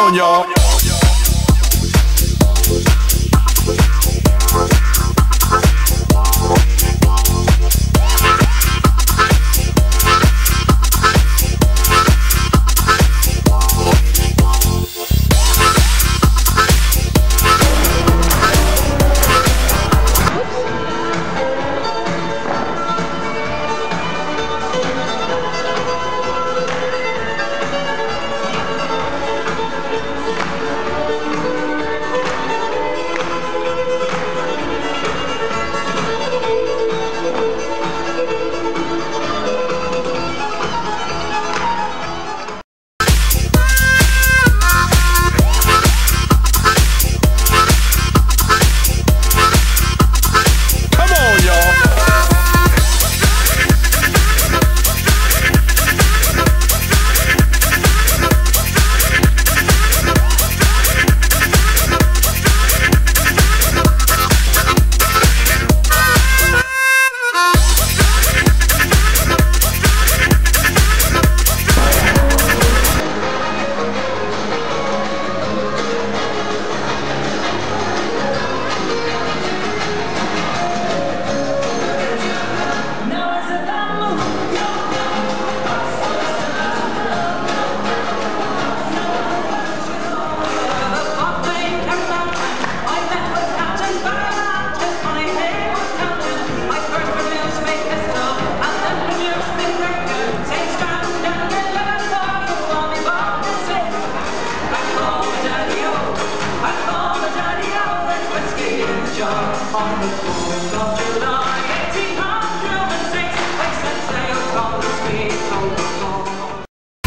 on, y'all. On the 4th of July, 1806, they set sail from the sweet Coca-Cola.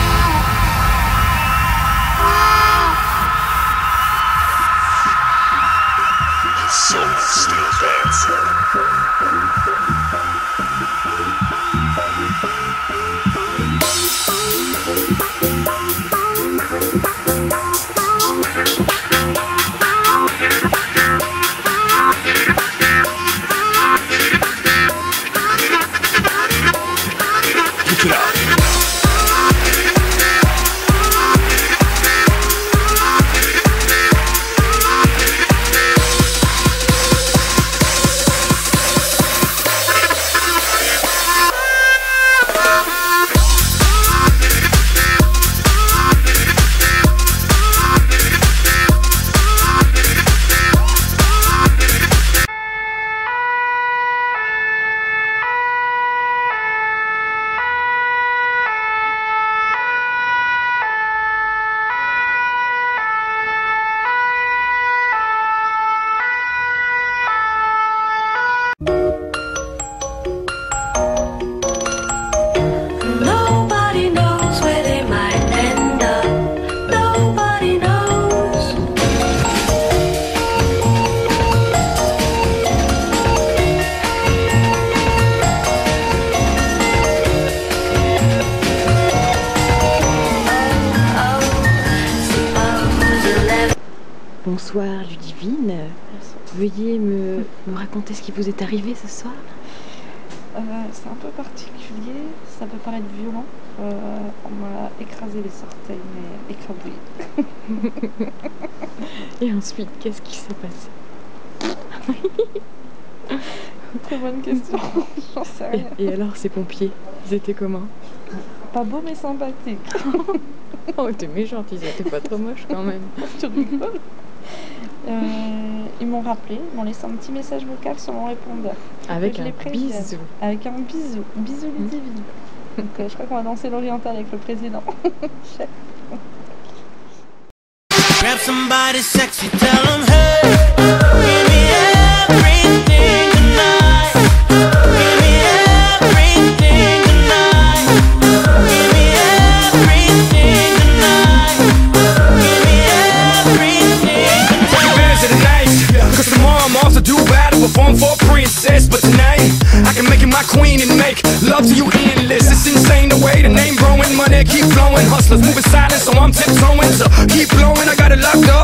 Soul still dancing. Bonsoir Ludivine, veuillez me raconter ce qui vous est arrivé ce soir. C'est un peu particulier, ça peut paraître violent. On m'a écrasé les orteils, mais écrabouillé. Et ensuite, qu'est-ce qui s'est passé? Très bonne question, j'en sais rien. Et alors ces pompiers, ils étaient comment? Pas beau mais sympathique. Oh t'es méchante, ils étaient pas trop moches quand même. Tu rigoles? Ils m'ont rappelé, ils m'ont laissé un petit message vocal sur mon répondeur. Avec un bisou. Avec un bisou. Bisou Ludivine. Donc je crois qu'on va danser l'oriental avec le président. Chef. Grab somebody sexy, tell them hey, give me everything tonight. Give me everything tonight. Give me everything tonight. Give me everything tonight. Of the night, cause tomorrow I'm off to do battle, perform for a princess. But tonight, I can make you my queen and make love to you endless. It's insane the way the name growing, money keep flowing. Hustlers moving silent, so I'm tiptoeing. So keep blowing, I got it locked up.